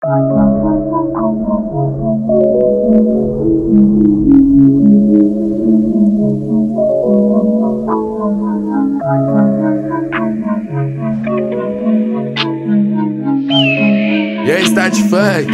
E aí, Start Funk,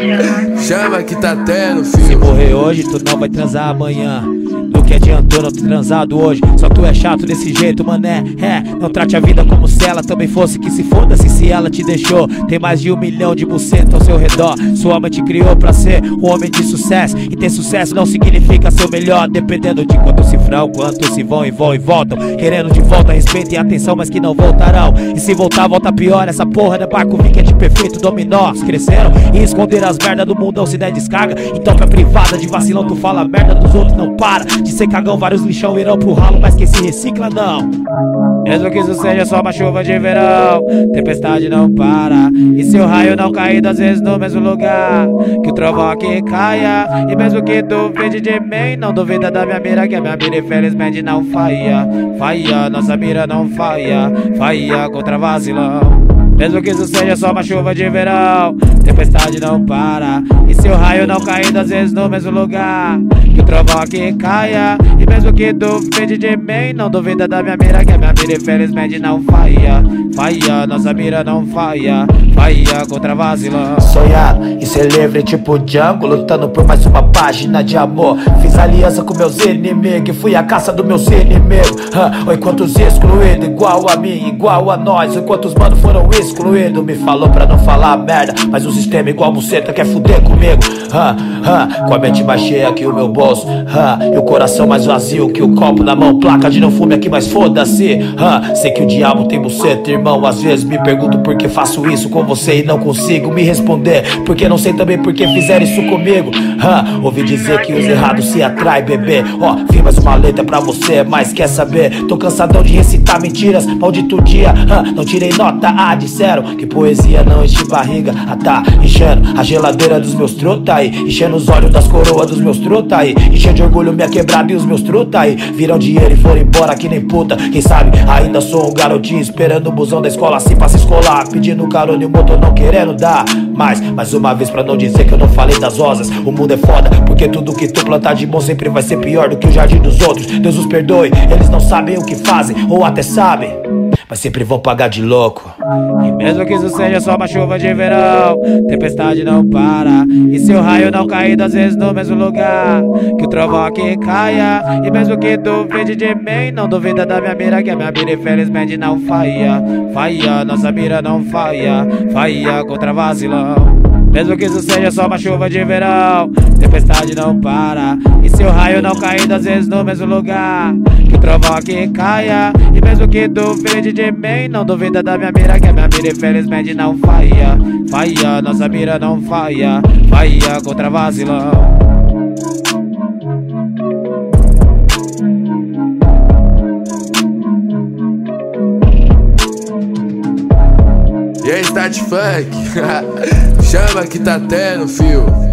chama que tá tendo, filho. Se morrer hoje, tu não vai transar amanhã. Do que adiantou não ter transado hoje? Só tu é chato desse jeito, mané. Não trate a vida como se ela também fosse. Que se foda-se se ela te deixou. Tem mais de 1 milhão de buceta ao seu redor. Sua mãe te criou pra ser um homem de sucesso. E ter sucesso não significa ser o melhor. Dependendo de quanto cifrão, quantos se vão e voltam. Querendo de volta respeito e atenção, mas que não voltarão. E se voltar, volta pior. Essa porra da barco fica de perfeito dominó. Cresceram e esconderam as merdas do mundão. Se der descarga, então pra privada de vacilão tu fala merda dos outros, não para de ser cagão, vários lixão irão pro ralo, mas quem se recicla não. Mesmo que isso seja só uma chuva de verão, tempestade não para. E se o raio não cair 2 vezes no mesmo lugar, que o trovão aqui caia. E mesmo que duvide de mim, não duvida da minha mira, que a minha mira infelizmente não falha. Falha, nossa mira não falha. Falha contra vacilão. Mesmo que isso seja só uma chuva de verão, tempestade não para. E se o raio não cair 2 vezes no mesmo lugar, que o trovão aqui caia. E mesmo que duvide de mim, não duvida da minha mira, que a minha mira infelizmente não falha. Falha, nossa mira não falha. Falha contra vacilão. Sonhar e ser livre tipo Django, lutando por mais uma página de amor. Fiz aliança com meus inimigos e fui à caça dos meus inimigos. Oi, quantos excluídos, igual a mim, igual a nós. Oi, quantos mano foram excluídos. Me falou pra não falar merda, mas o sistema igual buceta quer fuder comigo. Com a mente mais cheia que o meu bolso, e o coração mais vazio que o copo na mão. Placa de não fume aqui, mas foda-se. Sei que o diabo tem buceta, irmão. Às vezes me pergunto por que faço isso com você e não consigo me responder, porque não sei também por que fizeram isso comigo. Ouvi dizer que os errados se atrai, bebê. Fiz mais uma letra pra você, mas quer saber? Tô cansadão de recitar mentiras, maldito dia. Não tirei nota A, disseram que poesia não enche barriga. Tá enchendo a geladeira dos meus truta aí, enchendo os olhos das coroas dos meus truta aí, enchendo de orgulho minha quebrada e os meus truta aí. Viram dinheiro e foram embora que nem puta. Quem sabe ainda sou um garotinho esperando o busão da escola assim pra se escolar, pedindo carona e o motor não querendo dar. Mas mais uma vez pra não dizer que eu não falei das rosas. O mundo é foda, porque tudo que tu plantar de bom sempre vai ser pior do que o jardim dos outros. Deus os perdoe, eles não sabem o que fazem, ou até sabem, mas sempre vão pagar de louco. E mesmo que isso seja só uma chuva de verão, tempestade não para. E se o raio não cair 2 vezes no mesmo lugar, que o trovão aqui caia. E mesmo que duvide de mim, não duvida da minha mira, que a minha mira infelizmente não falha. Falha, nossa mira não falha. Falha contra vacilão. Mesmo que isso seja só uma chuva de verão, tempestade não para. E se o raio não cair 2 vezes no mesmo lugar, que o trovão aqui caia. E mesmo que duvide de mim, não duvida da minha mira, que a minha mira infelizmente não falha. Falha, nossa mira não falha. Falha contra vacilão. E aí, Start Funk, chama que tá tendo, fio.